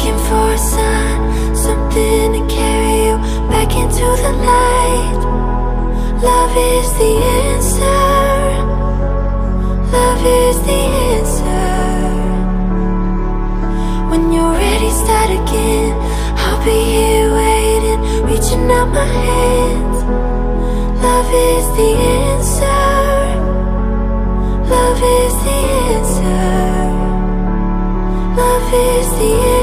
looking for a sign, something to carry you back into the light. Love is the answer. Love is the answer. When you're ready, start again. I'll be here waiting, reaching out my hands. Love is the answer. Love is the answer. Love is the answer.